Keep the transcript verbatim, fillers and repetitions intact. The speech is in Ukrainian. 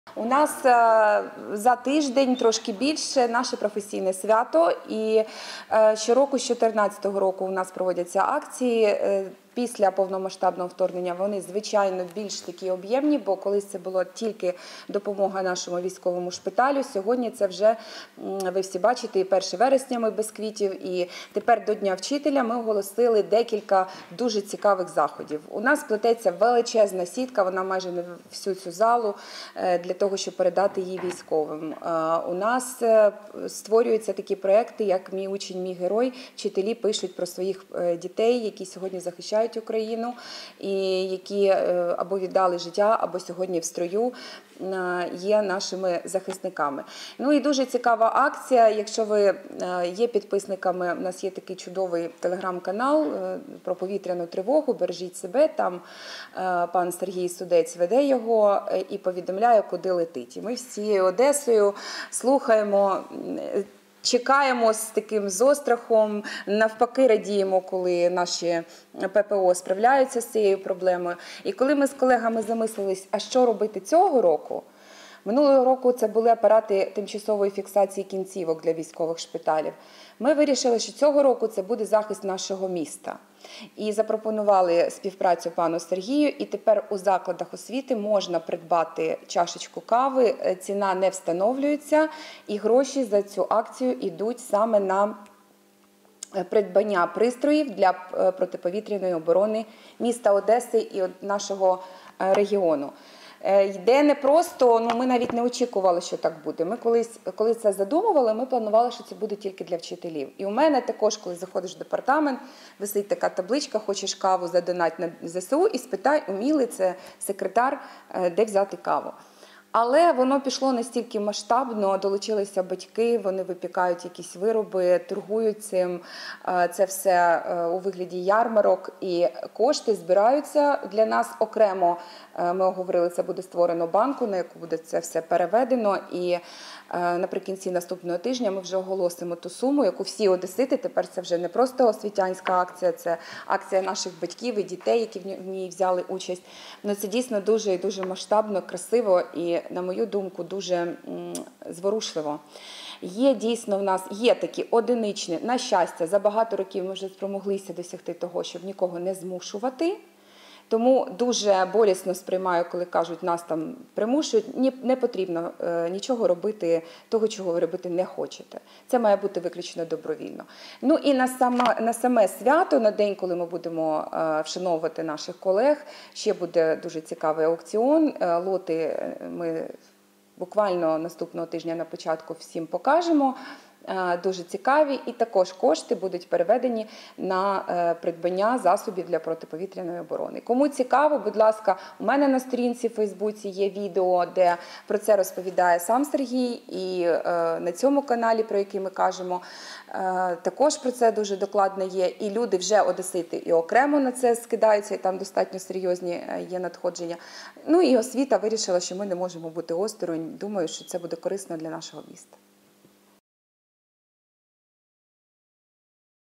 У нас за тиждень, трошки більше, наше професійне свято. І щороку, з дві тисячі чотирнадцятого року, у нас проводяться акції. Після повномасштабного вторгнення вони, звичайно, більш такі об'ємні, бо колись це була тільки допомога нашому військовому шпиталю. Сьогодні це вже, ви всі бачите, і перше вересня ми без квітів, і тепер до Дня вчителя ми оголосили декілька дуже цікавих заходів. У нас плететься величезна сітка, вона майже не всю цю залу, для того, щоб передати її військовим. У нас створюються такі проекти, як «Мій учень, мій герой». Вчителі пишуть про своїх дітей, які сьогодні захищають Україну, і які або віддали життя, або сьогодні в строю є нашими захисниками. Ну і дуже цікава акція, якщо ви є підписниками, у нас є такий чудовий телеграм-канал про повітряну тривогу, бережіть себе, там пан Сергій Судець веде його і повідомляє, куди летить. І ми всією Одесою слухаємо, чекаємо з таким зострахом, навпаки радіємо, коли наші ППО справляються з цією проблемою. І коли ми з колегами замислились, а що робити цього року? Минулого року це були апарати тимчасової фіксації кінцівок для військових шпиталів. Ми вирішили, що цього року це буде захист нашого міста. І запропонували співпрацю пану Сергію, і тепер у закладах освіти можна придбати чашечку кави, ціна не встановлюється, і гроші за цю акцію йдуть саме на придбання пристроїв для протиповітряної оборони міста Одеси і нашого регіону. Йде не просто, ну ми навіть не очікували, що так буде. Ми колись, коли це задумували, ми планували, що це буде тільки для вчителів. І у мене також, коли заходиш в департамент, висить така табличка, хочеш каву, задонать на ЗСУ, і спитай у Міли, це секретар, де взяти каву. Але воно пішло настільки масштабно, долучилися батьки, вони випікають якісь вироби, торгують цим, це все у вигляді ярмарок, і кошти збираються для нас окремо. Ми оговорили, це буде створено банку, на яку буде це все переведено, і наприкінці наступного тижня ми вже оголосимо ту суму, яку всі одесити, тепер це вже не просто освітянська акція, це акція наших батьків і дітей, які в ній взяли участь. Ну, це дійсно дуже і дуже масштабно, красиво і, на мою думку, дуже зворушливо. Є дійсно в нас, є такі одиничні, на щастя, за багато років ми вже спромоглися досягти того, щоб нікого не змушувати. Тому дуже болісно сприймаю, коли кажуть, нас там примушують. Ні, не потрібно е, нічого робити, того, чого ви робити не хочете. Це має бути виключно добровільно. Ну і на, сама, на саме свято, на день, коли ми будемо е, вшановувати наших колег, ще буде дуже цікавий аукціон. Е, лоти ми буквально наступного тижня на початку всім покажемо. Дуже цікаві, і також кошти будуть переведені на придбання засобів для протиповітряної оборони. Кому цікаво, будь ласка, у мене на сторінці в Фейсбуці є відео, де про це розповідає сам Сергій, і на цьому каналі, про який ми кажемо, також про це дуже докладно є. І люди вже одесити і окремо на це скидаються, і там достатньо серйозні є надходження. Ну і освіта вирішила, що ми не можемо бути осторонь. Думаю, що це буде корисно для нашого міста.